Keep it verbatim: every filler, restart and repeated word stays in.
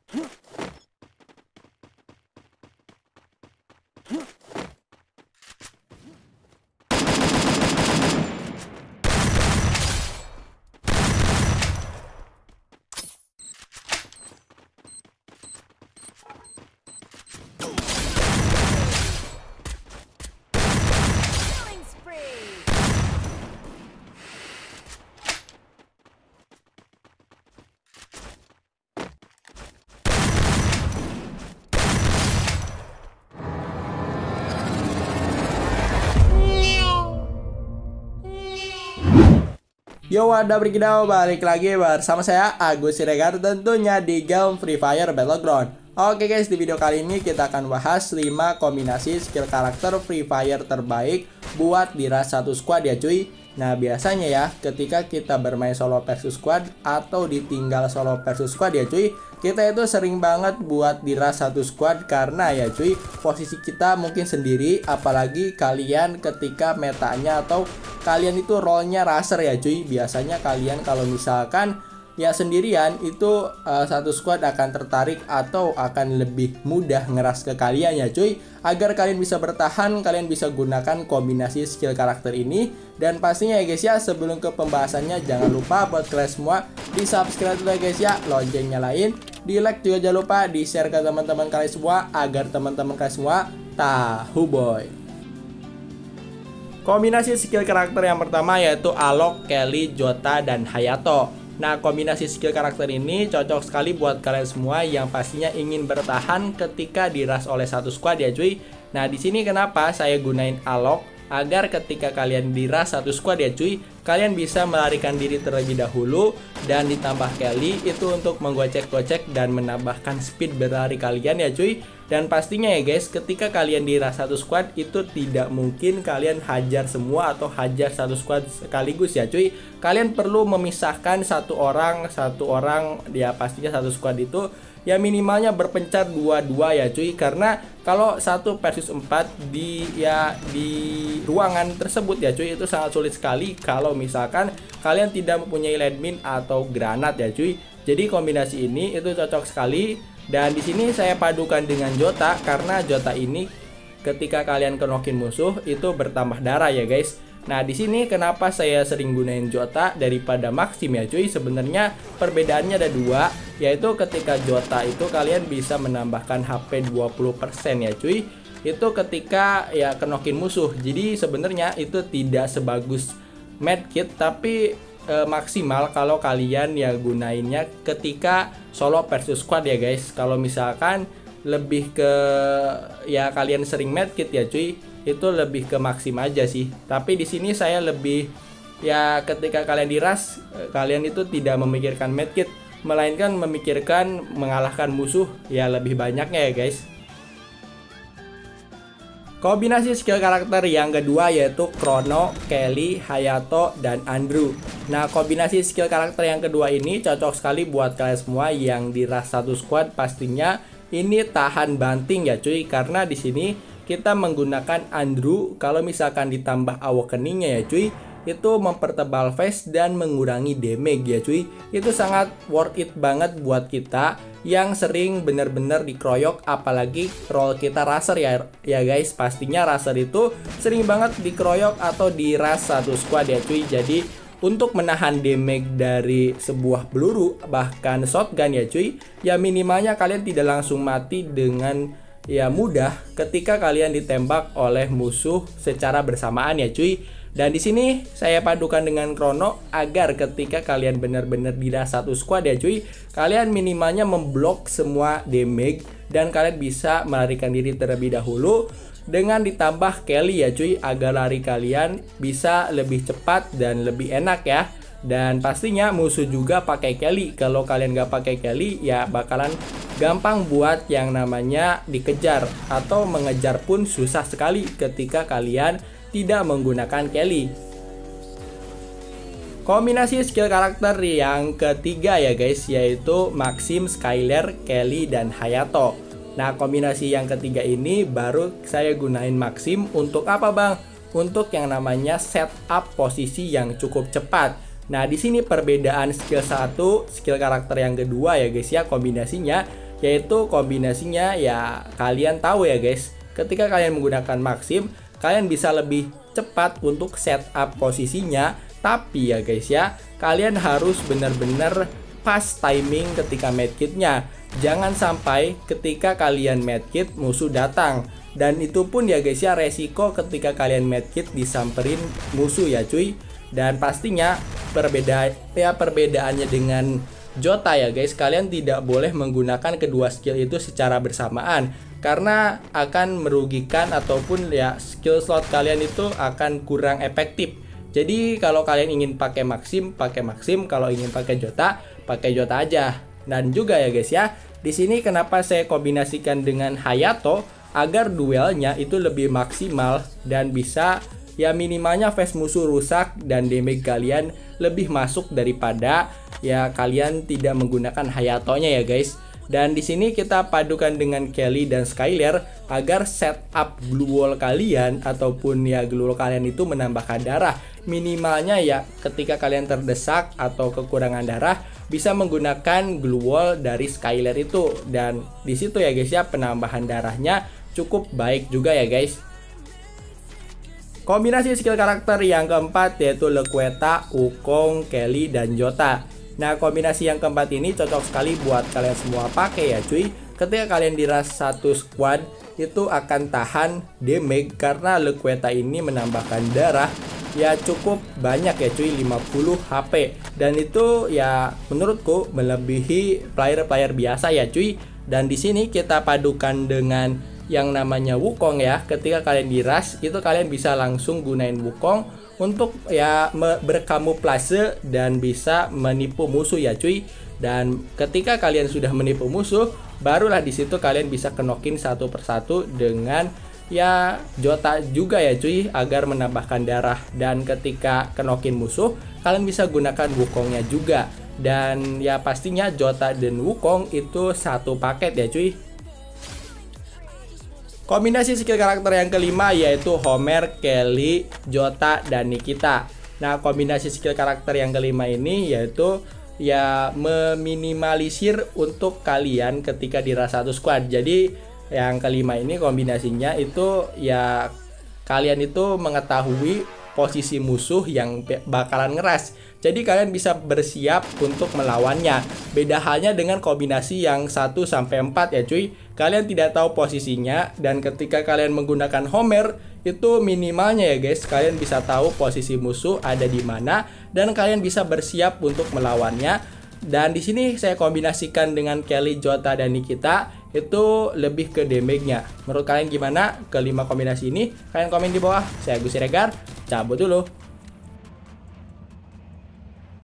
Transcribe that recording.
Yo, ada Brigidao, balik lagi bersama saya Agus Siregar, tentunya di game Free Fire Battleground. Oke guys, di video kali ini kita akan bahas lima kombinasi skill karakter Free Fire terbaik buat di rush satu squad ya cuy. Nah biasanya ya, ketika kita bermain solo versus squad atau ditinggal solo versus squad ya cuy, kita itu sering banget buat di rush satu squad karena ya cuy, posisi kita mungkin sendiri, apalagi kalian ketika metanya atau kalian itu role-nya rusher ya cuy. Biasanya kalian kalau misalkan ya sendirian itu uh, satu squad akan tertarik atau akan lebih mudah ngeras ke kalian ya cuy. Agar kalian bisa bertahan, kalian bisa gunakan kombinasi skill karakter ini. Dan pastinya ya guys ya, sebelum ke pembahasannya jangan lupa buat kalian semua di subscribe dulu ya guys ya, lonceng nyalain, di like juga jangan lupa, di share ke teman-teman kalian semua agar teman-teman kalian semua tahu boy. Kombinasi skill karakter yang pertama yaitu Alok, Kelly, Jota, dan Hayato. Nah, kombinasi skill karakter ini cocok sekali buat kalian semua yang pastinya ingin bertahan ketika diras oleh satu squad ya cuy. Nah, di sini kenapa saya gunain Alok? Agar ketika kalian diras satu squad ya cuy, kalian bisa melarikan diri terlebih dahulu, dan ditambah Kelly itu untuk menggocek-gocek dan menambahkan speed berlari kalian ya cuy. Dan pastinya ya guys, ketika kalian diras satu squad itu tidak mungkin kalian hajar semua atau hajar satu squad sekaligus ya cuy. Kalian perlu memisahkan satu orang, satu orang ya pastinya satu squad itu ya minimalnya berpencar dua-dua ya cuy. Karena kalau satu versus empat di ya di ruangan tersebut ya cuy, itu sangat sulit sekali kalau misalkan kalian tidak mempunyai landmine atau granat ya cuy. Jadi kombinasi ini itu cocok sekali. Dan di sini saya padukan dengan Jota karena Jota ini ketika kalian kenokin musuh itu bertambah darah ya guys. Nah di sini kenapa saya sering gunain Jota daripada Maxim ya cuy? Sebenarnya perbedaannya ada dua, yaitu ketika Jota itu kalian bisa menambahkan H P dua puluh persen ya cuy. Itu ketika ya kenokin musuh. Jadi sebenarnya itu tidak sebagus medkit, tapi e, maksimal kalau kalian ya gunainnya ketika solo versus squad ya guys. Kalau misalkan lebih ke ya kalian sering medkit ya cuy, itu lebih ke Maxim aja sih. Tapi di sini saya lebih ya ketika kalian diras, kalian itu tidak memikirkan medkit, melainkan memikirkan mengalahkan musuh ya lebih banyaknya ya guys. Kombinasi skill karakter yang kedua yaitu Chrono, Kelly, Hayato, dan Andrew. Nah kombinasi skill karakter yang kedua ini cocok sekali buat kalian semua yang diras satu squad. Pastinya ini tahan banting ya cuy, karena di sini kita menggunakan Andrew. Kalau misalkan ditambah awakeningnya ya cuy, itu mempertebal face dan mengurangi damage ya cuy. Itu sangat worth it banget buat kita yang sering bener-bener dikeroyok, apalagi role kita rusher ya ya guys. Pastinya rusher itu sering banget dikeroyok atau diras satu squad ya cuy. Jadi untuk menahan damage dari sebuah peluru bahkan shotgun ya cuy, ya minimalnya kalian tidak langsung mati dengan ya mudah ketika kalian ditembak oleh musuh secara bersamaan ya cuy. Dan di sini saya padukan dengan Chrono agar ketika kalian benar-benar di satu squad ya cuy, kalian minimalnya memblok semua damage dan kalian bisa melarikan diri terlebih dahulu. Dengan ditambah Kelly ya cuy, agar lari kalian bisa lebih cepat dan lebih enak ya. Dan pastinya musuh juga pakai Kelly. Kalau kalian gak pakai Kelly ya bakalan gampang buat yang namanya dikejar, atau mengejar pun susah sekali ketika kalian tidak menggunakan Kelly. Kombinasi skill karakter yang ketiga ya guys yaitu Maxim, Skyler, Kelly, dan Hayato. Nah kombinasi yang ketiga ini baru saya gunain Maxim untuk apa bang? Untuk yang namanya setup posisi yang cukup cepat. Nah di sini perbedaan skill satu, skill karakter yang kedua ya guys ya kombinasinya. yaitu kombinasinya ya kalian tahu ya guys. Ketika kalian menggunakan Maxim, kalian bisa lebih cepat untuk setup posisinya, tapi ya guys ya, kalian harus benar-benar pas timing ketika medkitnya. Jangan sampai ketika kalian medkit musuh datang. Dan itu pun ya guys ya, resiko ketika kalian medkit disamperin musuh ya cuy. Dan pastinya perbeda ya perbedaannya dengan Jota ya guys, kalian tidak boleh menggunakan kedua skill itu secara bersamaan, karena akan merugikan ataupun ya skill slot kalian itu akan kurang efektif. Jadi kalau kalian ingin pakai Maxim, pakai Maxim. Kalau ingin pakai Jota, pakai Jota aja. Dan juga ya guys ya, di sini kenapa saya kombinasikan dengan Hayato, agar duelnya itu lebih maksimal dan bisa ya minimalnya face musuh rusak dan damage kalian lebih masuk daripada ya kalian tidak menggunakan Hayatonya ya guys. Dan di sini kita padukan dengan Kelly dan Skyler agar setup glue wall kalian ataupun ya glue wall kalian itu menambahkan darah. Minimalnya ya ketika kalian terdesak atau kekurangan darah bisa menggunakan glue wall dari Skyler itu, dan di situ ya guys ya penambahan darahnya cukup baik juga ya guys. Kombinasi skill karakter yang keempat yaitu Lequeta, Wukong, Kelly, dan Jota. Nah, kombinasi yang keempat ini cocok sekali buat kalian semua pakai ya cuy. Ketika kalian di rush satu squad itu akan tahan damage karena Lequeta ini menambahkan darah ya cukup banyak ya cuy, lima puluh H P. Dan itu ya menurutku melebihi player-player biasa ya cuy. Dan di sini kita padukan dengan yang namanya Wukong ya. Ketika kalian di rush itu kalian bisa langsung gunain Wukong untuk ya berkamuflase dan bisa menipu musuh ya cuy. Dan ketika kalian sudah menipu musuh, barulah di situ kalian bisa kenokin satu persatu dengan ya Jota juga ya cuy, agar menambahkan darah. Dan ketika kenokin musuh, kalian bisa gunakan Wukongnya juga. Dan ya pastinya Jota dan Wukong itu satu paket ya cuy. Kombinasi skill karakter yang kelima yaitu Homer, Kelly, Jota, dan Nikita. Nah, kombinasi skill karakter yang kelima ini yaitu ya meminimalisir untuk kalian ketika di rush satu squad. Jadi yang kelima ini kombinasinya itu ya kalian itu mengetahui posisi musuh yang bakalan ngeras. Jadi kalian bisa bersiap untuk melawannya. Beda halnya dengan kombinasi yang satu sampai empat ya cuy. Kalian tidak tahu posisinya, dan ketika kalian menggunakan Homer itu minimalnya ya guys, kalian bisa tahu posisi musuh ada di mana dan kalian bisa bersiap untuk melawannya. Dan di sini saya kombinasikan dengan Kelly, Jota, dan Nikita itu lebih ke damage-nya. Menurut kalian gimana kelima kombinasi ini? Kalian komen di bawah. Saya Gus Siregar, cabut dulu.